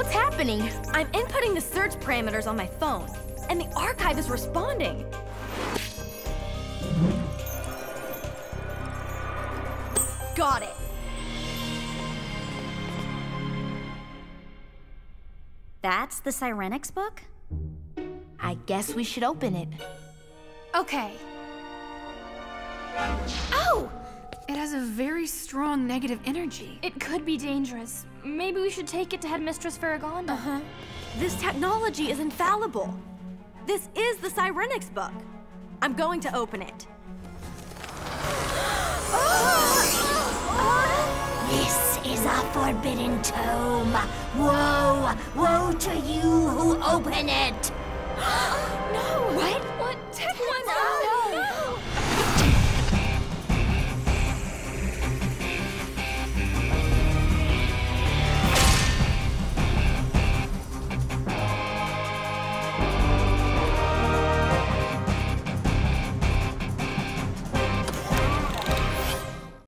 What's happening? I'm inputting the search parameters on my phone, and the archive is responding. Got it. That's the Sirenix book? I guess we should open it. Okay. Oh! It has a very strong negative energy. It could be dangerous. Maybe we should take it to Headmistress Farragonda. Uh-huh. This technology is infallible. This is the Sirenix book. I'm going to open it. This is a forbidden tome. Woe! Woe to you who open it! No!